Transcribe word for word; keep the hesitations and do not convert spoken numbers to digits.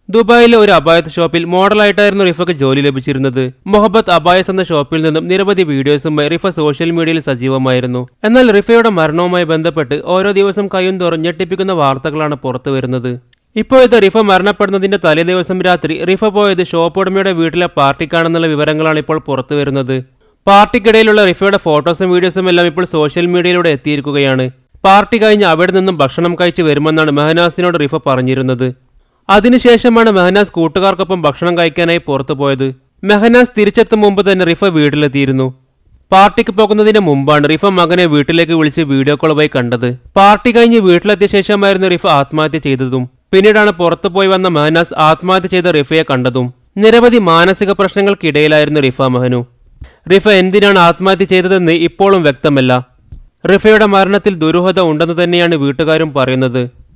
ദുബായിലെ ഒരു അബായത്ത് ഷോപ്പിൽ മോഡലായിട്ടായിരുന്നു റിഫയ്ക്ക് ജോലി ലഭിച്ചിരുന്നത്. മൊഹബത്ത് അബായസ് എന്ന ഷോപ്പിൽ നിന്നും നിരവധി വീഡിയോസുമായി റിഫ സോഷ്യൽ മീഡിയയിൽ സജീവമായിരുന്നു. എന്നാൽ റിഫയുടെ മരണവുമായി ബന്ധപ്പെട്ട് ഓരോ ദിവസം കഴിയുന്തോറും ഞെട്ടിപ്പിക്കുന്ന വാർത്തകളാണ് പുറത്തു വരുന്നത്. ഇപ്പോഴത്തെ റിഫ മരണപ്പെടുന്നതിന്റെ തലേ ദിവസം രാത്രി റിഫ പോയത് ഷോപ്പ് ഉടമയുടെ വീട്ടിലെ പാർട്ടിക്കാണെന്നുള്ള വിവരങ്ങളാണ് ഇപ്പോൾ പുറത്തു വരുന്നത്. പാർട്ടിക്കിടയിലുള്ള റിഫയുടെ ഫോട്ടോസും വീഡിയോസും എല്ലാം ഇപ്പോൾ സോഷ്യൽ മീഡിയയിലൂടെ എത്തിയിരിക്കുകയാണ്. പാർട്ടി കഴിഞ്ഞ് അവിടെ നിന്നും ഭക്ഷണം കഴിച്ച് വരുമെന്നാണ് മെഹനാസിനോട് റിഫ പറഞ്ഞിരുന്നത്. അതിനുശേഷമാണ് മെഹനാസ് കൂട്ടുകാർക്കൊപ്പം ഭക്ഷണം കഴിക്കാനായി പുറത്തു പോയത്. മെഹനാസ് തിരിച്ചെത്തും മുമ്പ് തന്നെ റിഫ വീട്ടിലെത്തിയിരുന്നു. പാർട്ടിക്ക് പോകുന്നതിന് മുമ്പാണ് റിഫ മകനെ വീട്ടിലേക്ക് വിളിച്ച് വീഡിയോ കോൾ വഴി കണ്ടത്. പാർട്ടി കഴിഞ്ഞ് വീട്ടിലെത്തിയ ശേഷമായിരുന്നു റിഫ ആത്മഹത്യ ചെയ്തതും. പിന്നീടാണ് പുറത്തു പോയി വന്ന മെഹനാസ് ആത്മഹത്യ ചെയ്ത റിഫയെ കണ്ടതും. നിരവധി മാനസിക പ്രശ്നങ്ങൾക്കിടയിലായിരുന്നു റിഫ മെഹ്നു. റിഫ എന്തിനാണ് ആത്മഹത്യ ചെയ്തതെന്ന് ഇപ്പോഴും വ്യക്തമല്ല. റിഫയുടെ മരണത്തിൽ ദുരൂഹത ഉണ്ടെന്ന് തന്നെയാണ് വീട്ടുകാരും പറയുന്നത്.